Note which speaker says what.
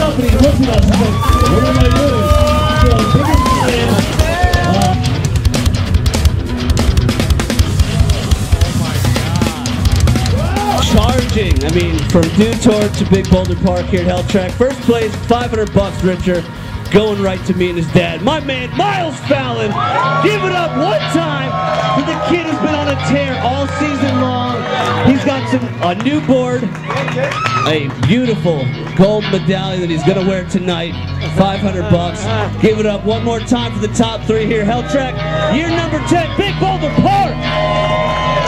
Speaker 1: company looks at us and says, what am I doing? So, biggest fan. Charging, I mean, from Dew Tour to Big Boulder Park here at Hell Track. First place, $500, Richard. Going right to me and his dad. My man, Miles Fallon. Give it up one time for the kid who's been on a tear all season long. He's got a new board, a beautiful gold medallion that he's gonna wear tonight. $500. Give it up one more time for the top three here. Hell Track, year number 10, Big Boulder Park.